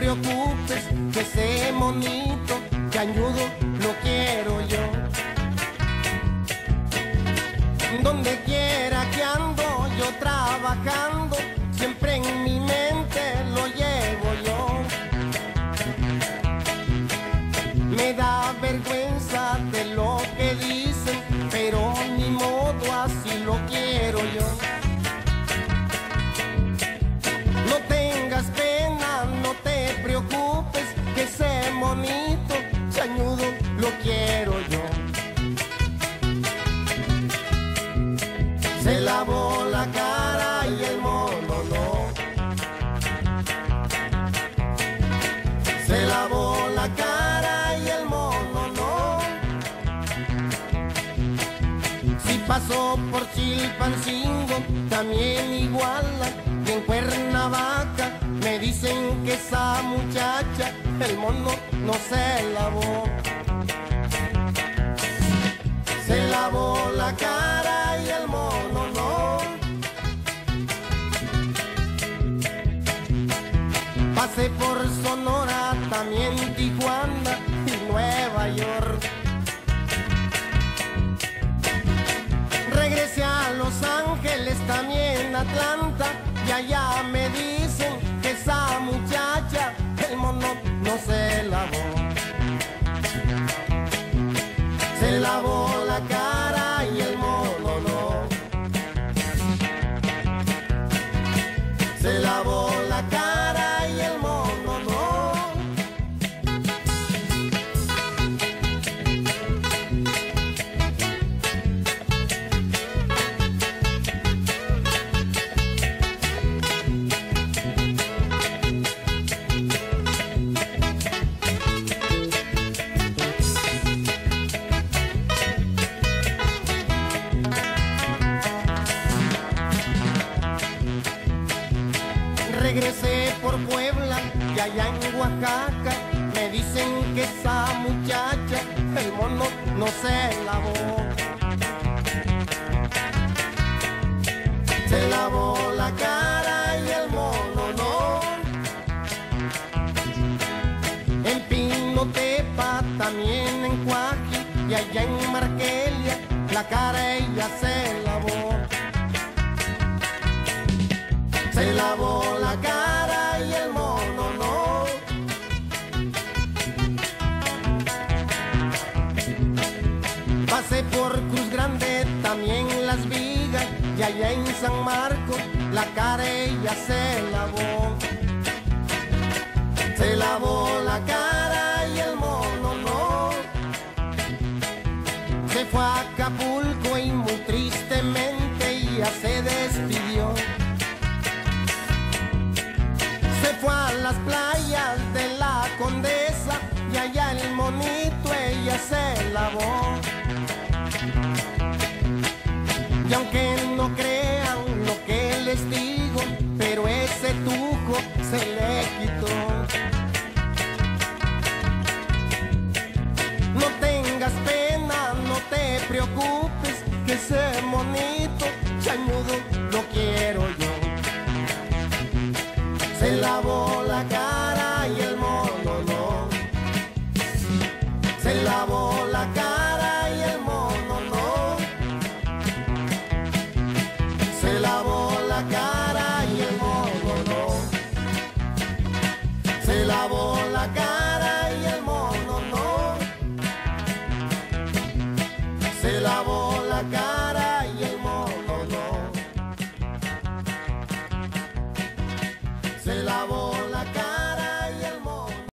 preocupes, que ese monito cañudo lo quiero yo. Donde quiera que ando yo trabajando, siempre en mi mente lo llevo yo. Me da vergüenza de lo que dicen, pero ni modo, así lo quiero yo. No tengas pena, no te preocupes, que ese monito chañudo lo quiero yo. Se lavó la cara y el mono no. Se lavó la cara y el mono no. Si pasó por Chilpancingo, también Iguala y en Cuernavaca, me dicen que esa muchacha el mono no se lavó. Se lavó la cara y el mono no. Pasé por Sonora, también Tijuana y Nueva York. Regresé a Los Ángeles, también Atlanta, y allá me dicen que esa muchacha el mono no se lavó. Se lavó la cara y el mono no. Se lavó la cara y el mono no. Regresé por Puebla y allá en Oaxaca, me dicen que esa muchacha el mono no se lavó. Se lavó la cara y el mono no. En Pinotepa, también en Cuaji y allá en Marquelia, la cara ella se lavó. Se lavó la cara y el mono no. Pasé por Cruz Grande, también Las Vigas, y allá en San Marcos, la cara ella se lavó. Se lavó la cara y el mono no. Se fue a Acapulco y muy tristemente ya se despidió. Se fue a las playas de la Condesa y allá el monito ella se lavó. Y aunque no crean lo que les digo, pero ese tujo se le quitó. No tengas pena, no te preocupes, que ese monito chañudo lo quiero yo. Se lavó la cara y el mono no. Se lavó la cara y el mono no. Se lavó la cara y el mono no. Se lavó la cara y el mono no. Se lavó la cara.